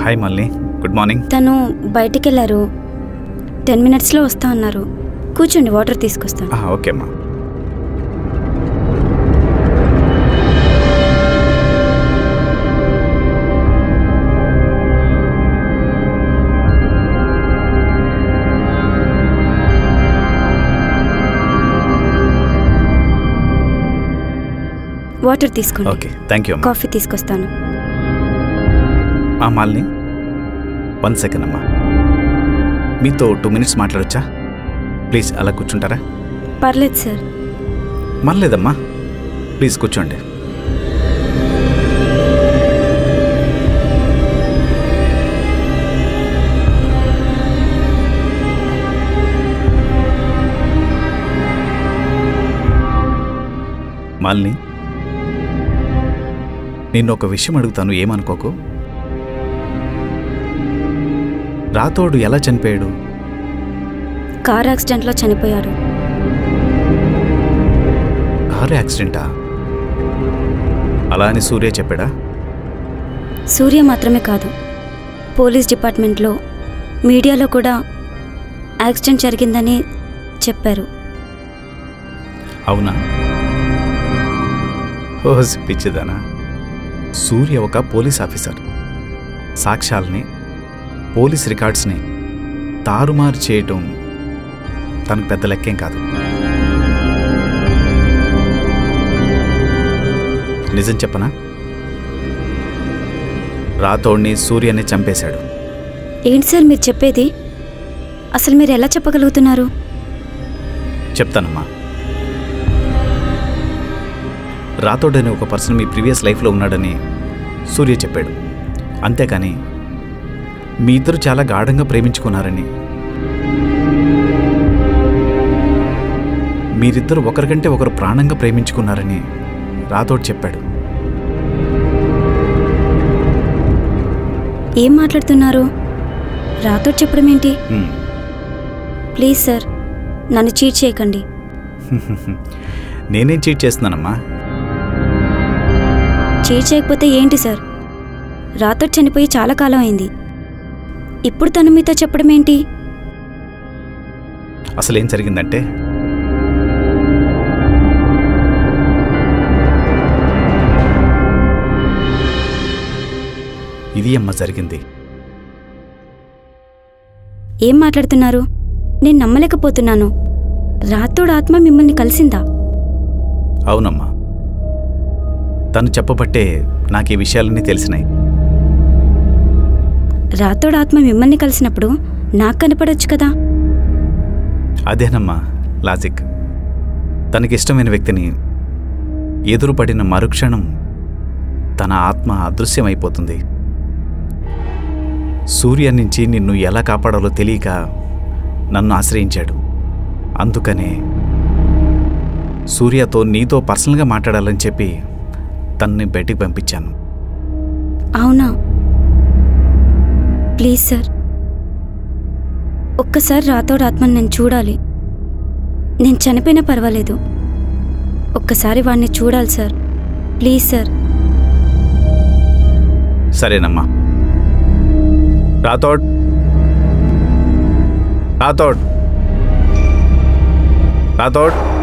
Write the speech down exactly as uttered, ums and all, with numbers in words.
Hi మల్లి, good morning. తను బయటికి వెళ్ళారు, టెన్ మినిట్స్లో వస్తా అన్నారు. కూర్చోండి, వాటర్ తీసుకొస్తాను. ఓకే అమ్మా. వాటర్ తీసుకోండి. Okay, thank you. కాఫీ తీసుకొస్తాను. మాలిని, వన్ సెకండ్ అమ్మా. మీతో టూ మినిట్స్ మాట్లాడొచ్చా? ప్లీజ్ అలా కూర్చుంటారా? పర్లేదు సార్. మర్లేదమ్మా, ప్లీజ్ కూర్చోండి. మాలిని, నిన్ను ఒక విషయం అడుగుతాను, ఏమనుకోకు. రాతోడు ఎలా చనిపోయాడు? కార్ యాక్సిడెంట్లో చనిపోయాడు. కారు యాక్సిడెంటా? అలా అని సూర్య చెప్పాడా? సూర్య మాత్రమే కాదు, పోలీస్ డిపార్ట్మెంట్లో, మీడియాలో కూడా యాక్సిడెంట్ జరిగిందని చెప్పారు. అవునా? ఓ పిచ్చిదానా. సూర్య ఒక పోలీస్ ఆఫీసర్. సాక్ష్యాలని, పోలీస్ రికార్డ్స్ని తారుమారు చేయటం తనకు పెద్ద లెక్కేం కాదు. నిజం చెప్పనా? రాతోడిని సూర్యని చంపేశాడు. ఏంటి సార్ మీరు చెప్పేది? అసలు మీరు ఎలా చెప్పగలుగుతున్నారు? చెప్తానమ్మా. రాతోడని ఒక పర్సన్ మీ ప్రీవియస్ లైఫ్లో ఉన్నాడని సూర్య చెప్పాడు. అంతేకాని మీ ఇద్దరు చాలా గాఢంగా ప్రేమించుకున్నారని, మీరిద్దరు ఒకరికంటే ఒకరు ప్రాణంగా ప్రేమించుకున్నారని రాతోడు చెప్పాడు. ఏం మాట్లాడుతున్నారు? రాతోడు చెప్పడం ఏంటి? ప్లీజ్ సార్, నన్ను చీట్ చేయకండి. నేనేం చీట్ చేస్తున్నానమ్మా? చీట్ చేయకపోతే ఏంటి సార్? రాతోడు చనిపోయి చాలా కాలం అయింది, ఇప్పుడు తను మీతో చెప్పడం ఏంటి? అసలేం జరిగిందంటే, ఇది అమ్మ జరిగింది. ఏం మాట్లాడుతున్నారు? నేను నమ్మలేకపోతున్నాను. రాతోడు ఆత్మ మిమ్మల్ని కలిసిందా? అవునమ్మా, తను చెప్పబట్టే నాకు ఈ విషయాలన్నీ తెలిసినాయి. రాతోడు ఆత్మ మిమ్మల్ని కలిసినప్పుడు నాకు కనపడొచ్చు కదా? అదేనమ్మా లాజిక్. తనకిష్టమైన వ్యక్తిని ఎదురుపడిన మరుక్షణం తన ఆత్మ అదృశ్యమైపోతుంది. సూర్య నుంచి నిన్ను ఎలా కాపాడాలో తెలియక నన్ను ఆశ్రయించాడు. అందుకనే సూర్యతో నీతో పర్సనల్గా మాట్లాడాలని చెప్పి తన్ని బయటికి పంపించాను. అవునా? ప్లీజ్ సార్, ఒక్కసారి రాతోడు ఆత్మని నేను చూడాలి. నేను చనిపోయినా పర్వాలేదు, ఒక్కసారి వాడిని చూడాలి సార్. Please sir. సరేనమ్మా. రాతోడ్, రాతోడ్, రాతోడ్.